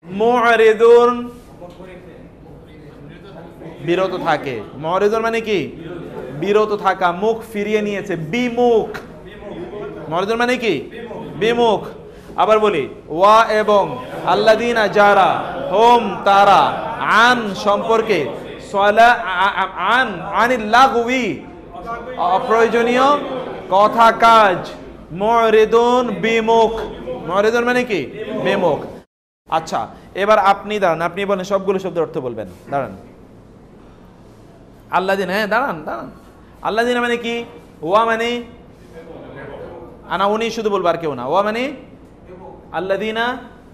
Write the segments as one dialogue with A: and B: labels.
A: মুরিদুন বিরত থাকে। মুরিদুন মানে কি? বিরত থাকা, মুখ ফিরিয়ে নিয়েছে, বিমুখ। মুরিদুন মানে কি? বিমুখ। আবার বলি, ওয়া এবং আল্লাযিনা যারা, হুম তারা, আন সম্পর্কে, আনিল লাগউই অপ্রয়োজনীয় কথা কাজ, মুরিদুন বিমুখ। মুরিদুন মানে কি? বিমুখ। আচ্ছা, এবার আপনি দাঁড়ান, আপনি বলেন, সবগুলো শব্দের অর্থ বলবেন। দাঁড়ান। আল্লাযিনা, হ্যাঁ দাঁড়ান দাঁড়ান। আল্লাযিনা মানে কি? ওয়া মানে, আনা উনি শুধু বলবো, আর কেউ না। ওয়া মানে আল্লাযিনা,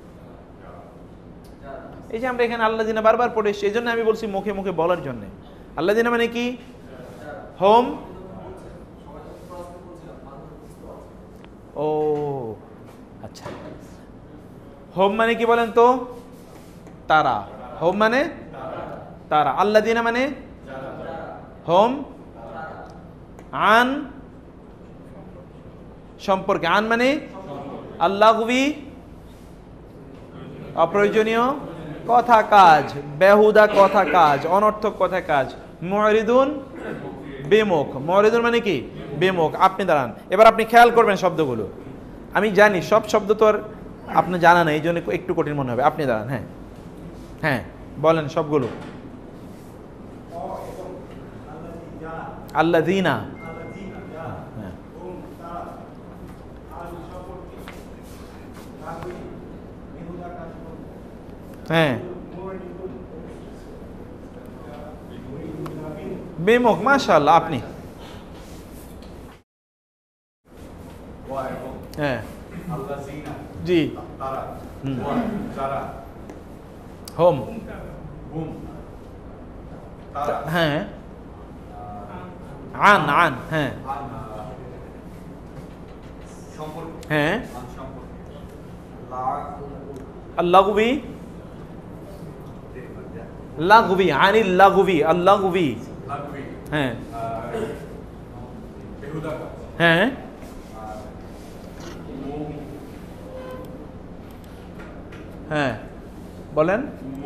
A: এই যে আমরা এখানে আল্লাযিনা বারবার পড়ে এসেছি, এই জন্য আমি বলছি মুখে মুখে বলার জন্য। আল্লাযিনা মানে কি? হোম। ও আচ্ছা, হোম মানে কি বলেন তো? তারা। হোম মানে তারা। আল্লাযিনা মানে হোম, আন সম্পর্কে, আন মানে আল্লাগবি অপ্রয়োজনীয় কথা কাজ, বেহুদা কথা কাজ, অনর্থক কথা কাজ। মুরিদুন বিমুখ। মুরিদুন মানে কি? বিমুখ। আপনি দাঁড়ান, এবার আপনি খেয়াল করবেন শব্দগুলো। আমি জানি সব শব্দ তো আর আপনি জানা নেই, এই জন্য একটু কঠিন মনে হবে। আপনি দাঁড়ান, হ্যাঁ হ্যাঁ বলেন সবগুলো। আল্লাযিনা, হ্যাঁ বিমুখ। মাশাআল্লাহ, আপনি হ্যাঁ জি, হোম, হ্যাঁ আন, আন হ্যাঁ হ্যাঁ, আল্লাগবি, লাগবি, আনিল লাগবি, আল্লাগবি হ্যাঁ হ্যাঁ হ্যাঁ বলেন,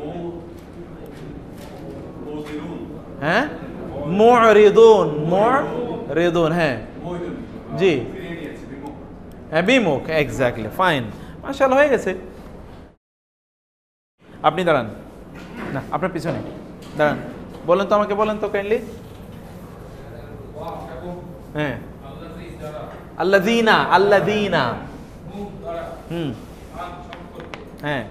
A: হ্যাঁ মুরিদুন, মুরিদুন হ্যাঁ জি হ্যাঁ বিমুখ, এক্স্যাক্টলি, ফাইন, মাশাআল্লাহ, হয়ে গেছে। আপনি দাঁড়ান, না আপনার পিছনে দাঁড়ান, বলেন তো, আমাকে বলেন তো কাইন্ডলি। হ্যাঁ আল্লাযিনা, আল্লাযিনা, হুম হ্যাঁ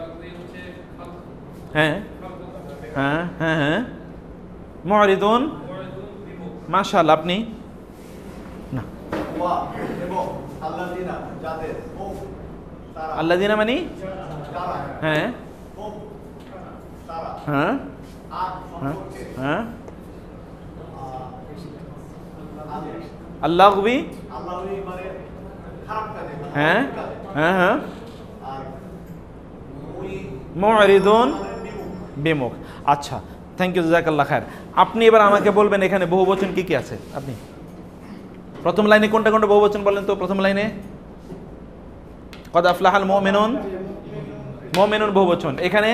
A: হ্যাঁ হ্যাঁ হ্যাঁ হ্যাঁ মুরিদুন, মাশাআল্লাহ, আপনি না। আল্লাযিনা মানে হ্যাঁ হ্যাঁ হ্যাঁ আল্লাগবি হ্যাঁ হ্যাঁ হ্যাঁ মুরিদুন বিমুখ। আচ্ছা, থ্যাংক ইউ, জাযাকাল্লাহ খায়ের। আপনি এবার আমাকে বলবেন এখানে বহুবচন কি কি আছে। আপনি প্রথম লাইনে কোনটা কোনটা বহুবচন বলেন তো। প্রথম লাইনে কদ আফলাহাল মুমিনুন, মুমিনুন বহুবচন। এখানে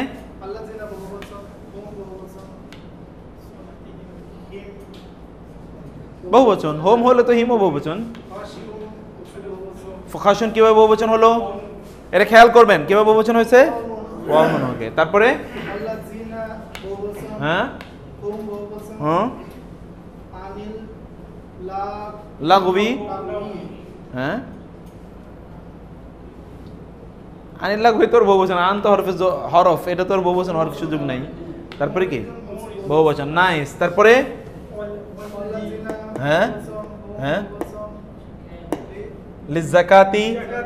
A: বহুবচন, হোম হলো তো হিমও বহুবচন। খাশুন কিভাবে বহুবচন হলো, এটা খেয়াল করবেন, কিভাবে বহুবচন হয়েছে। তারপরে হ্যাঁ হ্যাঁ লাগবি হ্যাঁ আনিল লাগবি তোর বহুবচন, আন তো হরফ, এটা তোর বহুবচন হওয়ার সুযোগ নাই। তারপরে কি বহুবচন, নাইস। তারপরে হ্যাঁ হ্যাঁ লিজাকাতি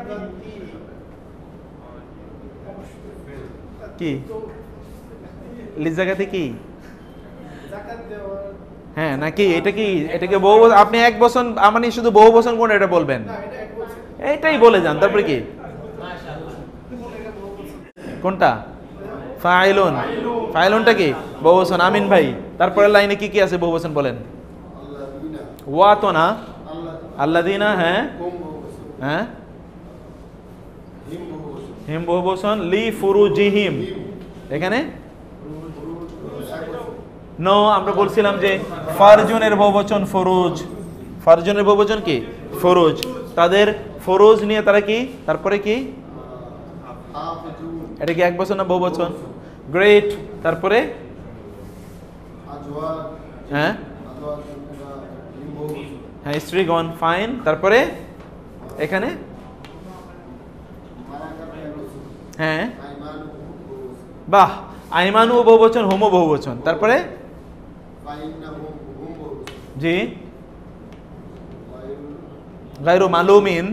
A: কি, লিজাকাতি কি হ্যাঁ নাকি, এটা কি, এটাকে বহু, আপনি এক বচন মানে শুধু বহু বচন কোন এটা বলবেন, এইটাই বলে যান। তারপরে কি কোনটা, ফাইলুন, ফাইলুনটা কি বহুবচন। আমিন ভাই, তারপরে লাইনে কি কি আছে বহুবচন বলেন। ওয়া তো না, আল্লাযিনা হ্যাঁ হ্যাঁ হিম বহুবচন, লি ফুরুজিহিম এখানে নো, আমরা বলছিলাম যে ফারজুনের বহুবচন ফুরুজ, ফারজুনের বহুবচন কি ফুরুজ, তাদের ফুরুজ নিয়ে তারা কি, তারপরে কি এটা কি এক বচন না বহুবচন? গ্রেট, তারপরে হ্যাঁ হ্যাঁ স্ত্রীগণ, ফাইন, তারপরে এখানে হ্যাঁ বাহ, আইমানু বহুবচন, হোমো বহুবচন, তারপরে জি গায়রু মালুমিন,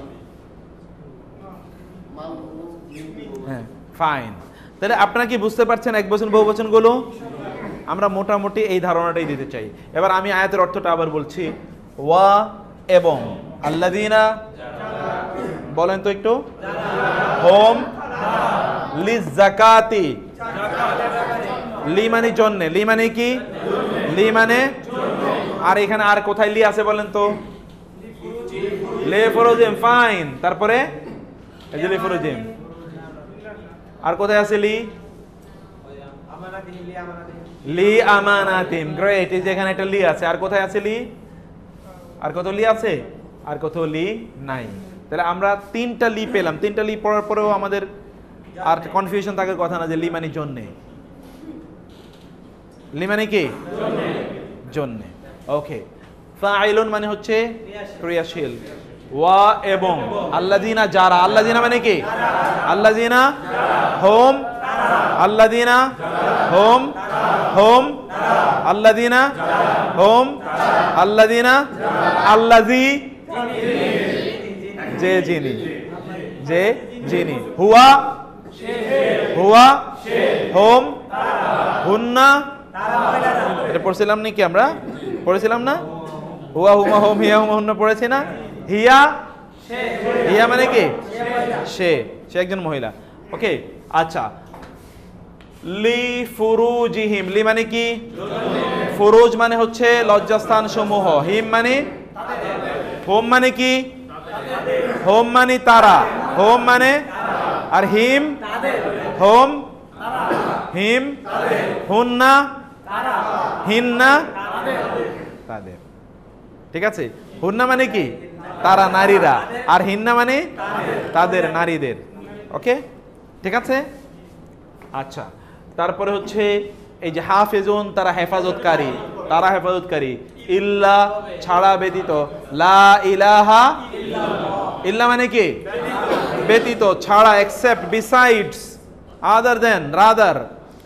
A: হ্যাঁ ফাইন। তাহলে আপনারা কি বুঝতে পারছেন এক বচন বহুবচন গুলো? আমরা মোটামুটি এই ধারণাটাই দিতে চাই। এবার আমি আয়াতের অর্থটা আবার বলছি, ওয়া এবং আল্লাযিনা, বলেন তো একটু, হোম লিজাকাতি, লি মানে জন্যে, লি মানে কি, লি মানে, আর এখানে আর কোথায় লি আছে বলেন তো? লে ফরজিম, ফাইন, তারপরে এই যে লে ফরজিম, আর কোথায় আছে লি? লি আমানাতিম, গ্রেট, এই যে এখানে একটা লি আছে, আর কোথায় আছে লি? আর কত লি আছে? আর কত লি নাই। তাহলে আমরা তিনটা লি পেলাম, তিনটা লি পড়ার পরেও আমাদের আর কনফিউশন থাকার কথা না যে লি মানে জন্যে, লি মানে কি জন্যে। ওকে, ফাইলুন মানে হচ্ছে ক্রিয়াশীল, ওয়া এবং আল্লাযিনা যারা, আল্লাযিনা মানে কি, আল্লাযিনা হোম, আল্লাযিনা হোম, হোম আল্লাযিনা হোম, আল্লাযিনা আল্লাযী যে যিনি, যে যিনি, হুয়া হুয়া হোম হুন্না, এটা পড়ছিলাম নাকি, আমরা পড়েছিলাম না? হুয়া হুমা হোম হিয়া হুমা হুন্না পড়েছি না? হিয়া, হিয়া মানে কি সে, সে একজন মহিলা। ওকে, আচ্ছা, লি ফুরুজিহিম, লি মানে কি ফুরুজ মানে হচ্ছে লজ্জাস্থান সমূহ, হিম মানে, হোম মানে কি, হোম মানে তারা, হোম মানে, আর হিম হোম, হিম হুন্না, হিন্না তাদের, ঠিক আছে? হুন্না মানে কি তারা, নারীরা, আর হিন্না মানে তাদের, নারীদের। ওকে, ঠিক আছে। আচ্ছা, তারপরে হচ্ছে এই যে হাফেজুন, তারা হেফাজতকারী, তারা হেফাজতকারী, ইল্লা ছাড়া ব্যতীত, লা ইলাহা ইল্লা মানে কি ব্যতীত, ছাড়া, except, besides, other than, rather,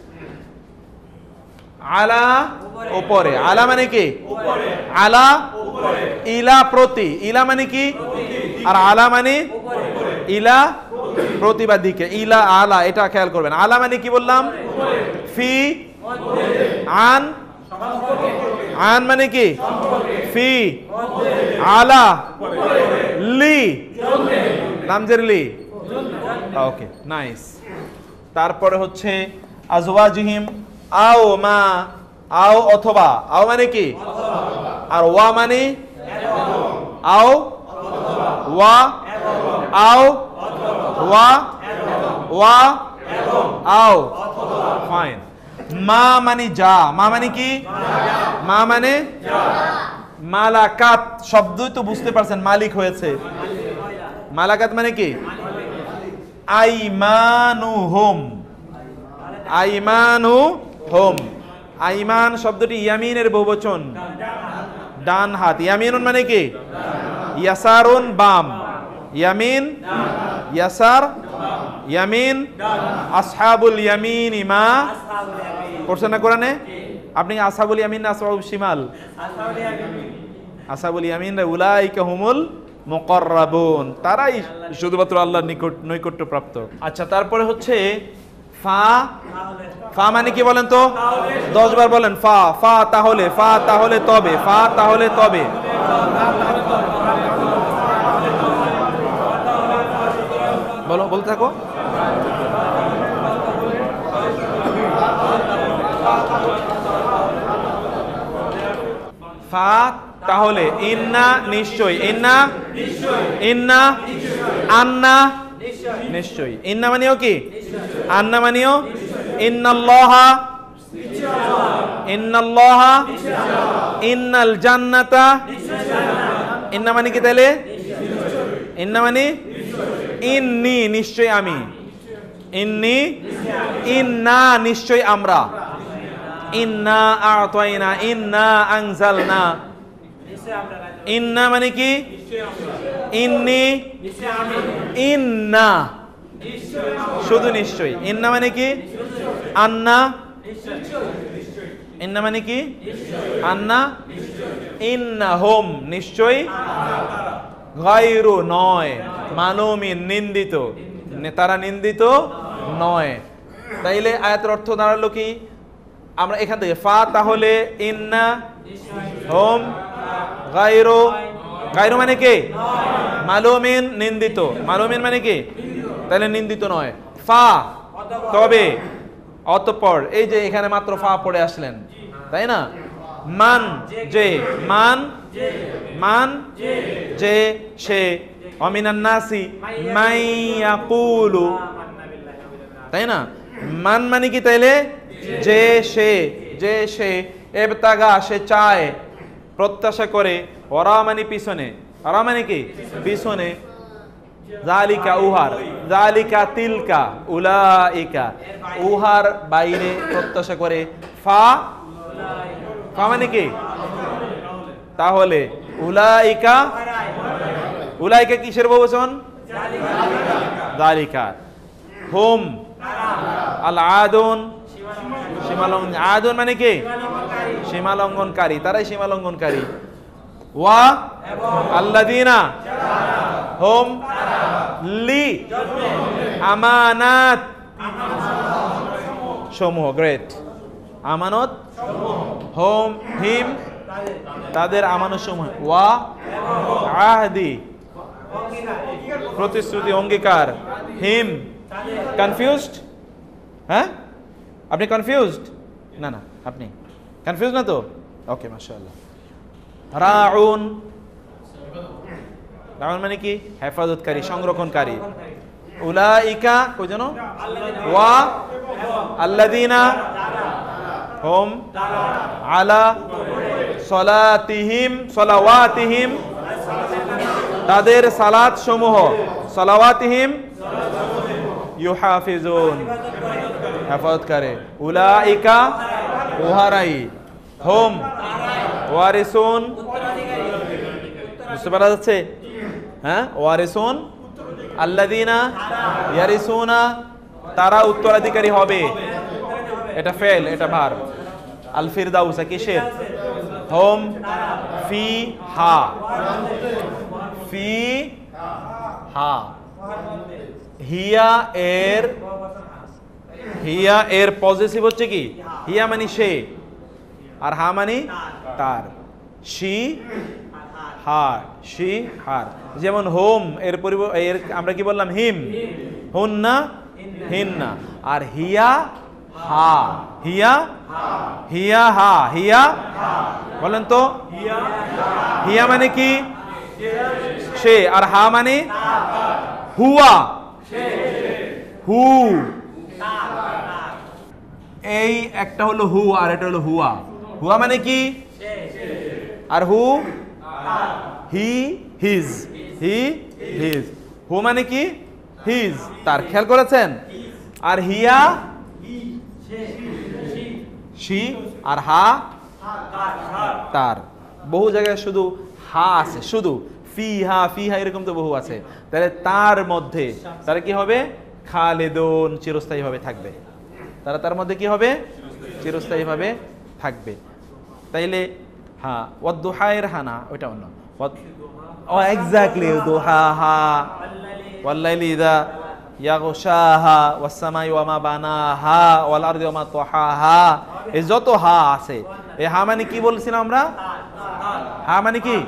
A: আলা উপরে, আলা মানে কি আলা, ইলা প্রতি, ইলা মানে কি, আর আলা মানে ইলা প্রতিবাদ দিকে, ইলা আলা, এটা খেয়াল করবেন। আলা মানে কি বললাম? ফি, আন, আন মানে কি ফি, আলা, লি, নামজের লি। ওকে, নাইস। তারপরে হচ্ছে আজওয়াজিহিম, আও মা, আও অথবা, আও মানে কি, আর ওয়া মানে আও, ওয়া, আও, ওয়া, ওয়া, আও, ফাইন। মা মানে যা, মা মানে কি, মা মানে মালাকাত, শব্দই তো বুঝতে পারছেন, মালিক হয়েছে। মালাকাত মানে কি আইমানুহুম, আইমানুহুম, আইমান শব্দটি ইয়ামিনের বহুবচন, ডান হাত। ইয়ামিনুন মানে কি ইয়াসারুন, বাম, ইয়ামিন, ইয়াসার, ইয়ামিন, আসহাবুল ইয়ামিন, মা পড়ছেন না কোরআনে? আপনি আসহাবুল ইয়ামিন না আসহাবুল শিমাল? আসহাবুল ইয়ামিন উলাইকা হুমুল মুকাররাবুন, তারাই শুধুমাত্র আল্লাহর নিকট নৈকট্য প্রাপ্ত। আচ্ছা, তারপরে হচ্ছে ফা, ফা মানে কি বলেন তো? 10 বার বলেন ফা, ফা তাহলে, ফা তাহলে তবে, ফা তাহলে তবে, বলো, বলতে থাকো। ফা তাহলে, ইন্না নিশ্চয়, ইন্না, ইন্না, আন্না নিশ্চয়ই। ইন্না মানেও কি? আন্না মানেও ইন্নাল্লাহা, ইন্নাল্লাহা, ইন্নাল জান্নাতা। ইন্না মানে কি তাহলে? ইন্না মানে ইন্নি নিশ্চয় আমি, ইন্নি, ইন্না নিশ্চয় আমরা, ইন্না আ'তাইনা, ইন্না আনজালনা। ইন্না মানে কি? ইন্নি, ইন্না শুধু নিশ্চয়। ইন্না মানে কি? আন্না, ইন্না মানে কি? আন্না, ইন্নাহুম নিশ্চয়, গায়রু নয়, মালুমিন নিন্দিত, তারা নিন্দিত নয়। তাইলে আয়াতের অর্থ দাঁড়ালো কি? আমরা এখান থেকে ফা তাহলে ইন্না হুম গায়রু, গায়রু মানে কি? মালুমিন নিন্দিত, মালুমিন মানে কি? তাহলে নিন্দিত নয়। ফা তবে অতঃপর, এই যে এখানে মাত্র ফা পড়ে আসলেন তাই না? মান যে, মান, মান যে সে, অমিনান নাসি মাইয়াকুলু, তাই না? মান মানে কি তাইলে? যে সে, যে সে, এবতাগা সে চায়, প্রত্যাশা করে, ওরা মানে পিছনে, ওরা মানে কি? পিছনে, জালিকা উহার, জালিকা তিলকা, উলাইকা উহার বাইরে প্রত্যাশা করে। ফা, ফা মানে কি? তাহলে উলাইকা, উলাইকা কিসের বহুবচন? জালিকা। হুম আল আদুন, সীমালঙ্ঘন, আদুন মানে কি? সীমালঙ্ঘনকারী, তারাই সীমালঙ্ঘনকারী। ওয়া আল্লাযিনা হুম লি আমানাত সমূহ, গ্রেট, আমানত হুম হিম তাদের আমানত সমূহ, ওয়া আহদি প্রতিশ্রুতি অঙ্গীকার, হিম কনফিউজড, হ্যাঁ আপনি কনফিউজড? না না আপনি কনফিউজ না তো? ওকে মাশাআল্লাহ। রাউন, রাউন মানে কি? হেফাজতকারী, সংরক্ষণকারী। উলাইকা কই জানো? ওয়া আল্লাযিনা হুম আলা সলাতিহিম, সলাওয়াতিহিম তাদের সালাত সমূহ, সলাওয়াতিহিম ইউহাফিজুন হেফাজত করে। উলাইকা উহারাই, হুম ওয়ারিসুন, বুঝতে পারা যাচ্ছে? হ্যাঁ ওয়ারিসুন, আল্লাযিনা ইয়ারিসুনা তারা উত্তরাধিকারী হবে, এটা ফেল, এটা ভার্ব। আল ফিরদাউস কিসের? হুম ফি হা, ফি হা। হিয়া এর, হিয়া এর পজিটিভ হচ্ছে কি? হিয়া মানে সে, আর হা মানে তার। She her, she her. যেমন হোম এর এর আমরা কি বললাম? হিম, হুন্না হিন্না, আর হিয়া হা, হিয়া, হিয়া হা, হিয়া বলেন তো? হিয়া মানে কি? সে, আর হা মানে হুয়া, হু। এই একটা হলো হু আর এটা হলো হুয়া। হুয়া মানে কি? আর হু হি হিজ, হি হিজ। হু মানে কি? হিজ, তার। খেয়াল করেছেন? আর হিয়া শি, আর হা তার। বহু জায়গায় শুধু হা আছে, শুধু ফিহা, ফিহা এরকম তো বহু আছে। তাহলে তার মধ্যে তারা কি হবে? খালেদুন, চিরস্থায়ী ভাবে থাকবে। তারা তার মধ্যে কি হবে? চিরস্থায়ী ভাবে থাকবে। তাইলে হ্যাঁ ওয়াদ্দুহায়ের হানা ওইটা অন্য। ও এক্স্যাক্টলি, দুহাহা ওয়াল্লাইলি ইযা ইয়াগশাহা ওয়াস-সামাই ওয়া মা বানাহা ওয়াল আরদি ওয়া মা তাহাহা। এই যত হা আছে, এই হা মানে কি বলছিলাম আমরা? হা মানে কি?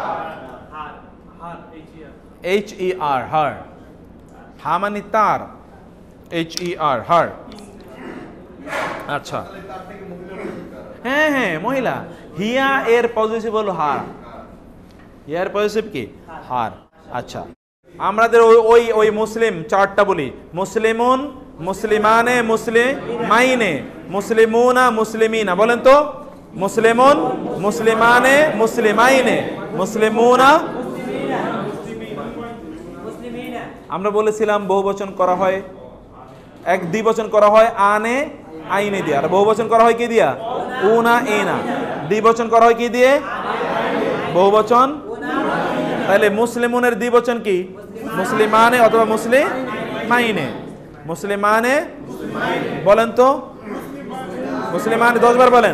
A: এইচ ই আর, হার। হা মানে তার, এইচ ই আর, হার। আচ্ছা হ্যাঁ হ্যাঁ মহিলা। হিয়া এর পজিটিভ হলো হার, হিয়ার পজিটিভ কি? হার। আচ্ছা আমাদের ওই ওই ওই মুসলিম চারটা বলি, মুসলিমুন, মুসলিমানে, মুসলিমাইনে, মুসলিমুনা, মুসলিমিনা। বলেন তো, মুসলিমুন, মুসলিমানে, মুসলিমাইনে, মুসলিমুনা। আমরা বলেছিলাম বহুবচন করা হয়, এক দ্বিবচন করা হয় আনে আইনে দিয়ে, আর বহুবচন করা হয় কি দিয়া? উনা এনা। দ্বিবচন করা হয় কি দিয়ে? বহুবচন। তাহলে মুসলিমুনের দ্বিবচন কি? মুসলিমানে অথবা মুসলিমাইনে। মুসলিমানে বলেন তো, মুসলিমানে 10 বার বলেন,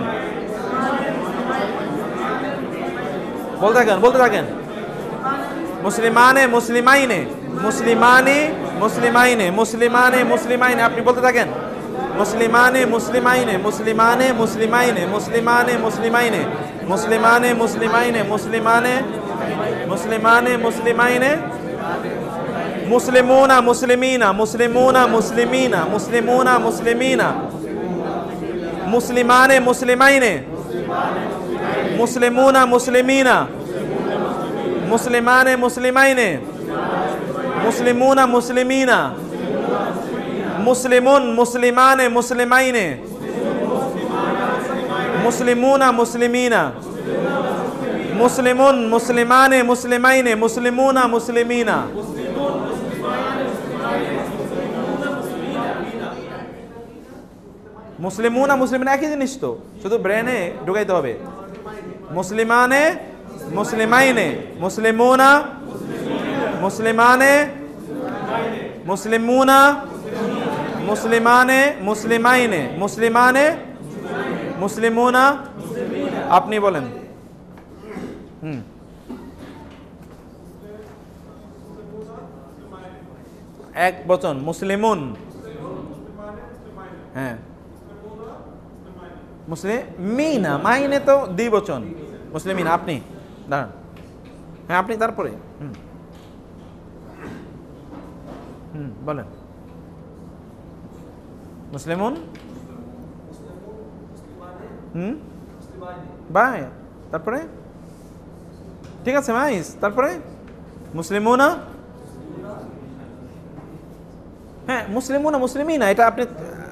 A: বলতে থাকেন বলতে থাকেন। মুসলিমানে, মুসলিমাইনে, মুসলিমানি, মুসলিমাইনে, মুসলিমানে, মুসলিমাইনে। আপনি বলতে থাকেন, মুসলিমানে, মুসলিমাইনে, মুসলিমানে, মুসলিমাইনে, মুসলিমানে, মুসলিমাইনে, মুসলিমানে, মুসলিমাইনে, মুসলিমানে, মুসলিমানে, মুসলিমাইনে, মুসলিমুনা, মুসলিমিনা, মুসলিমুনা, মুসলিমিনা, মুসলিমুনা, মুসলিমিনা, মুসলিমানে, মুসলিমাইনে, মুসলিমুনা, মুসলিমিনা, মুসলিমানে, মুসলিমাইনে, মুসলিমুনা, মুসলিমিনা, মুসলিমুন, মুসলিমানে, মুসলিমাইনে, মুসলিমুনা, মুসলিমিনা, মুসলিমুন, মুসলিমানে, মুসলিমাইনে, মুসলিমুনা, মুসলিমিনা। মুসলিমুনা, মুসলিমিনা একই জিনিস তো, শুধু ব্রেনে ঢুকাইতে হবে। মুসলিমানে, মুসলিমাইনে, মুসলিমুনা, মুসলিমানে, মুসলিমুনা, মুসলিমানে, মুসলিমাইনে, মুসলিমানে, মুসলিমুনা। আপনি বলেন। এক বচন মুসলিমুন, হ্যাঁ, মুসলিমিনা, মাইনে তো দ্বিবচন, মুসলিমিনা। আপনি দাঁড়ান, হ্যাঁ আপনি তারপরে বলেন। মুসলিমুন, বাই, তারপরে ঠিক আছে মাইস, তারপরে মুসলিমুনা, হ্যাঁ মুসলিমুনা, মুসলিমিনা। এটা আপনি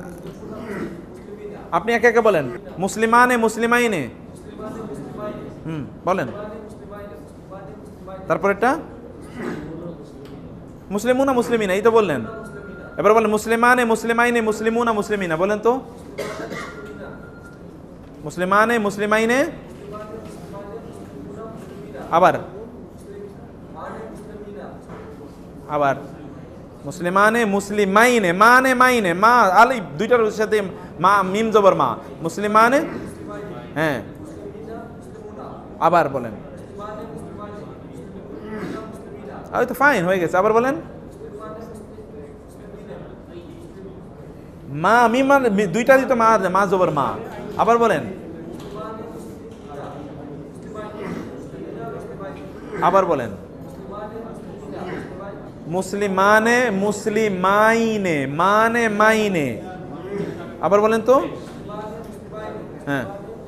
A: আপনি একে একে বলেন। মুসলিমানে, মুসলিমাইনে, বলেন। তারপরেরটা মুসলিমুনা, মুসলিমিনা, এই তো বললেন। এবার বলেন মুসলিমানে, মুসলিমাইনে, মুসলিমুনা, মুসলিমিনা। বলেন তো, মুসলিমানে, মুসলিমাইনে, আবার আবার মুসলিমানে, মুসলিমাইনে, মানে মাইনে, মা আলিফ দুইটার সাথে মা মিম জবর মা। মুসলিমানে, হ্যাঁ আবার বলেন। ওই তো ফাইন হয়ে গেছে। আবার বলেন। মা মিম দুইটা দিত মা, মা জবর মা। আবার বলেন। আবার বলেন। মুসলিমানে, মুসলিমাইনে, মানে মাইনে। আবার বলেন তো, হ্যাঁ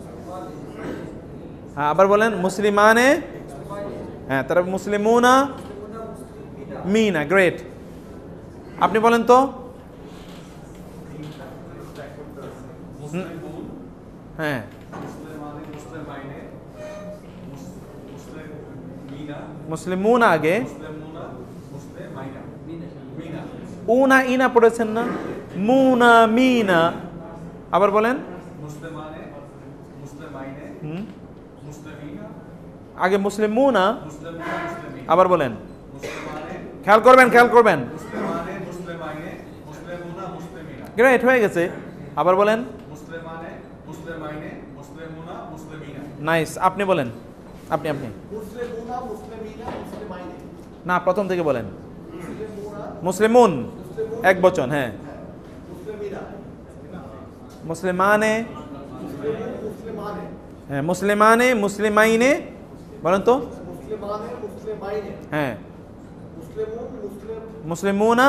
A: হ্যাঁ আবার বলেন। মুসলিমানে, হ্যাঁ তারপর মুসলিমুনা, মিনা। গ্রেট। আপনি বলেন তো, হ্যাঁ মুসলিমুনা আগে, উনা ইনা পড়েছেন না, মুনা মিনা। আবার বলেন। আগে মুসলিমুনা, আবার বলেন। খেয়াল করবেন, খেয়াল করবেন। গ্রেট, হয়ে গেছে। আবার বলেন। নাইস। আপনি বলেন। আপনি আপনি না, প্রথম থেকে বলেন। মুসলিমুন এক বচন, হ্যাঁ। মুসলিমানে, হ্যাঁ মুসলিমানে, মুসলিমাইনে। বলেন তো, হ্যাঁ মুসলিমুনা,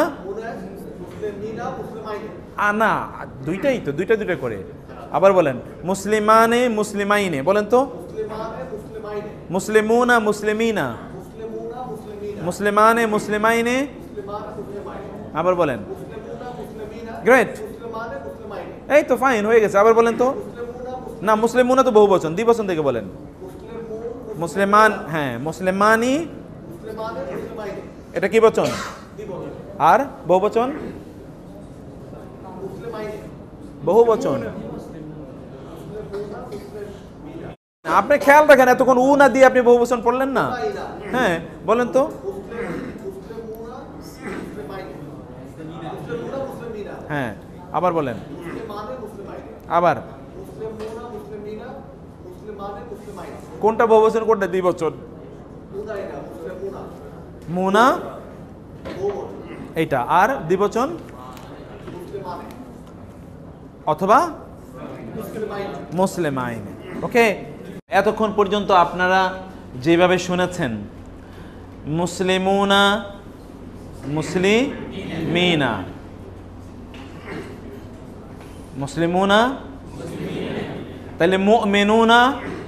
A: না দুইটাই তো, দুইটা দুইটা করে। আবার বলেন। মুসলিমানে, মুসলিমাইনে। বলেন তো, মুসলিমুনা, মুসলিমিনা। মুসলিমানে মুসলিমাইনে, আবার বলেন। গ্রেট, এই তো ফাইন হয়ে গেছে। আবার বলেন তো। না, মুসলিমুনা তো বহুবচন, দ্বিবচন থেকে বলেন। মুসলিমান, হ্যাঁ মুসলিমানি, এটা কি বচন? আর বহুবচন? বহুবচন। আপনি খেয়াল রাখেন, এতক্ষণ উ না দিয়ে আপনি বহুবচন পড়লেন না। হ্যাঁ বলেন তো। হ্যাঁ আবার বলেন। আবার কোনটা বহুবচন কোনটা দ্বিবচন? মুনা এইটা, আর দ্বিবচন অথবা মুসলিমাইন। ওকে, এতক্ষণ পর্যন্ত আপনারা যেভাবে শুনেছেন, মুসলিমুনা, মুসলিমিনা, মুসলিমুনা, তাহলে মুমিনুনা,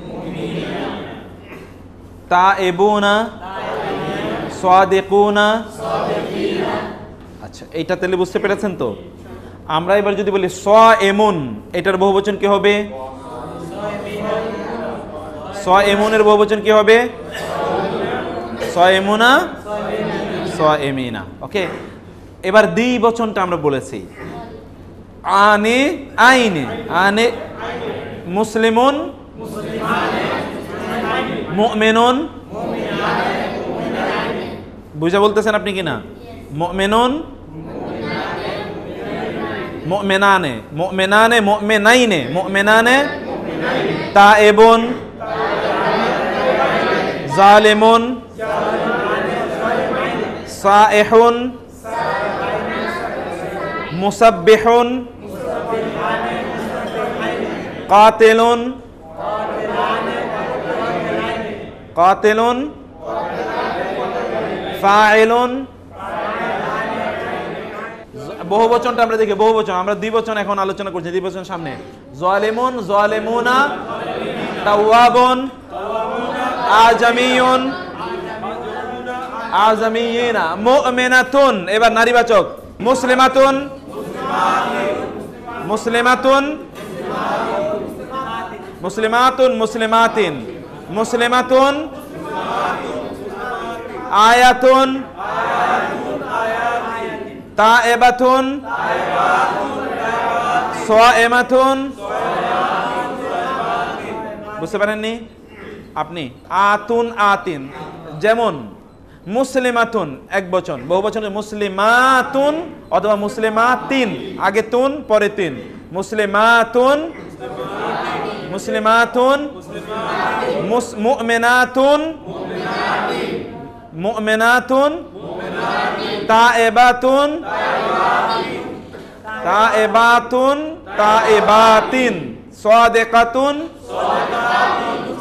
A: তাইবুনা, সাদিকুনা। আচ্ছা, এইটা তাহলে বুঝতে পেরেছেন তো? আমরা এবার যদি বলি সাইমুন, এটার বহুবচন কি হবে? সাইমুনের বহুবচন কি হবে? সাইমুনা, সাইমিনা। ওকে, এবার দ্বিবচনটা আমরা বলেছি আনে, আইনে, আনে মুসলিমুন, মুমিনুন, বুঝা বলতেছেন আপনি কি না? মুমিনুন, মুমিনানে, মুমিনানে, মুমিনাইনে, মুমিনানে, তাইবুন, জালিমুন, সাইহুন, মুসাব্বিহুন, কাতিলুন, কাতিলুন, ফাইলুন। বহুবচনটা আমরা দেখি, বহুবচন। আমরা দ্বিবচন এখন আলোচনা করছি, দ্বিবচন সামনে। জালিমুন, জালিমুনা, তাওয়াবুন, আজামিয়ুন, আজামিয়িনা, মুমিনাতুন। এবার নারীবাচক, মুসলিমাতুন, মুসলিমাতুন, মুসলিমাতুন, মুসলিমাতিন, মুসলিমাতুন, আয়াতুন, তাইবাতুন, সাইমাতুন। বুঝতে পারেননি আপনি? আতুন, আতিন। যেমন মুসলিমাতুন এক বচন, বহু বচনে মুসলিমাতুন অথবা মুসলিমাতিন, আগে তুন পরে তিন। মুসলিমাতুন, মুসলিমাতুন, মুমিনাতুন, মুমিনাতুন, তাইবাতুন, তাইবাতুন, তাইবাতিন, সাদিকাতুন,